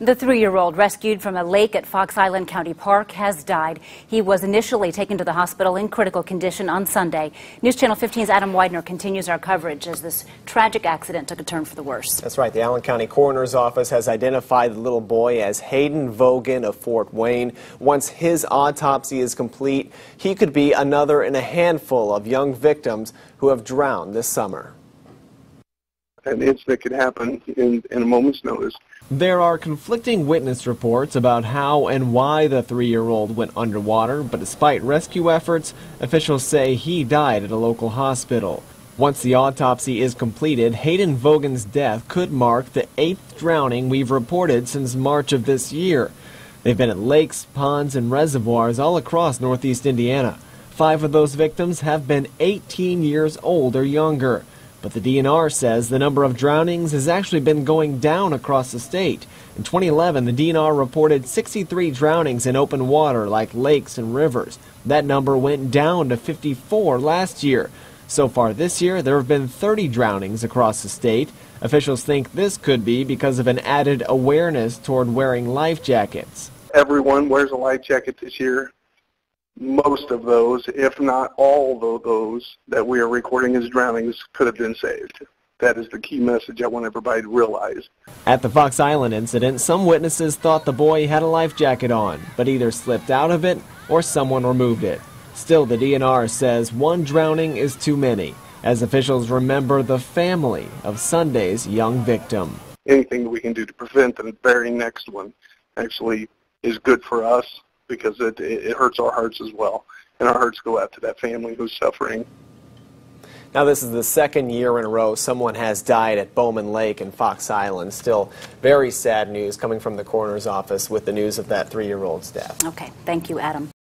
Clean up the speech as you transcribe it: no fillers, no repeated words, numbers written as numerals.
The 3-year-old rescued from a lake at Fox Island County Park has died. He was initially taken to the hospital in critical condition on Sunday. News Channel 15's Adam Widener continues our coverage as this tragic accident took a turn for the worse. That's right. The Allen County Coroner's Office has identified the little boy as Hayden Vogan of Fort Wayne. Once his autopsy is complete, he could be another in a handful of young victims who have drowned this summer. An incident could happen in a moment's notice. There are conflicting witness reports about how and why the 3-year-old went underwater, but despite rescue efforts, officials say he died at a local hospital. Once the autopsy is completed, Hayden Vogan's death could mark the 8th drowning we've reported since March of this year. They've been at lakes, ponds, and reservoirs all across northeast Indiana. 5 of those victims have been 18 years old or younger. But the DNR says the number of drownings has actually been going down across the state. In 2011, the DNR reported 63 drownings in open water like lakes and rivers. That number went down to 54 last year. So far this year, there have been 30 drownings across the state. Officials think this could be because of an added awareness toward wearing life jackets. Everyone wears a life jacket this year. Most of those, if not all of those that we are recording as drownings, could have been saved. That is the key message I want everybody to realize. At the Fox Island incident, some witnesses thought the boy had a life jacket on, but either slipped out of it or someone removed it. Still, the DNR says one drowning is too many, as officials remember the family of Sunday's young victim. Anything that we can do to prevent the very next one actually is good for us, because it hurts our hearts as well, and our hearts go out to that family who's suffering. Now, this is the second year in a row someone has died at Bowman Lake in Fox Island. Still very sad news coming from the coroner's office with the news of that 3-year-old's death. Okay, thank you, Adam.